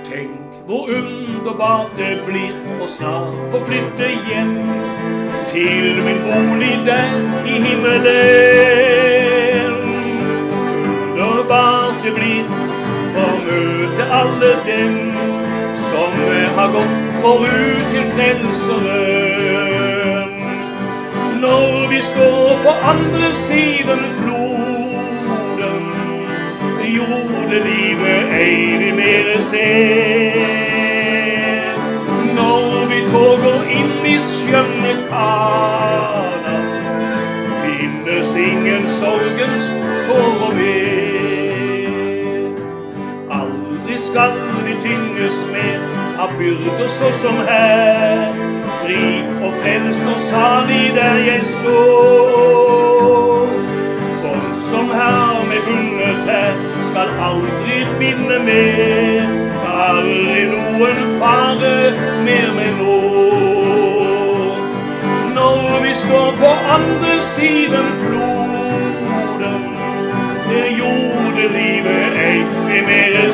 Tenk hvor underbart det blir å snart få flytte hjem til min bolig der i himmelen. Underbart det blir å møte alle dem som har gått forut til frelseren. Når vi står på andre siden floden, jordelivet ei vi mere ser. Når vi toger inn i skjønne Kanaan, finnes ingen sorgens tårer mer. Aldri skal vi tynges mer av byrder så som her, fri og frelst og salig der jeg står. Bånd som her med bundet her skal aldri binde mer, aldri noen fare mer med nå. Når vi står på andre siden floden, jordelivet ei vi mere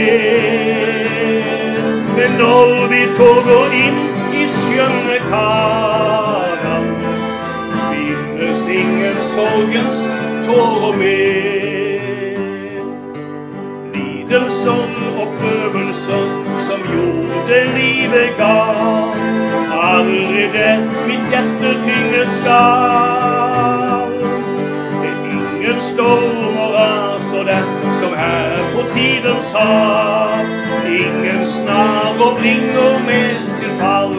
ser. Men når vi toger inn i skjønne Kanaan, finnes ingen sorgens tårer mer. Lidelser og prøvelser som jordelivet ga, aldri det mitt hjerte tynge skal. Ingen stormer raser der som her på tidens hav, ingen snarer bringer mer til fall.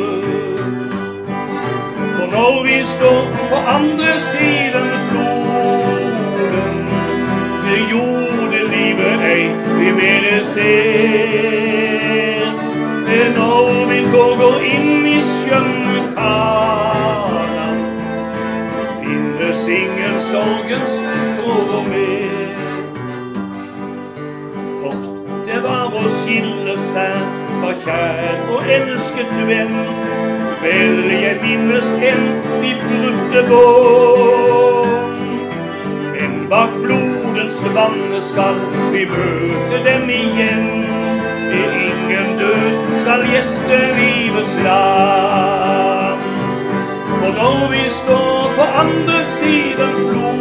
For når vi står på andre siden floden, det jordelivet ei vi mere ser. Når vi toger inn i skjønne Kanaan, finnes ingen sorgens tårer mer. Kort det var å skilles her fra kjær og elsket venn, vel jeg minnes en de brudte bånd. Men bak flodens vannet skal vi møte dem igjen, ingen død skal gjeste livets land. For når vi står på andre siden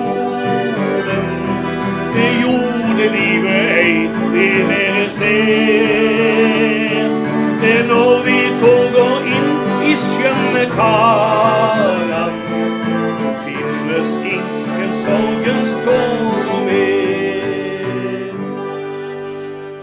floden, det jordelivet ei vi mere ser.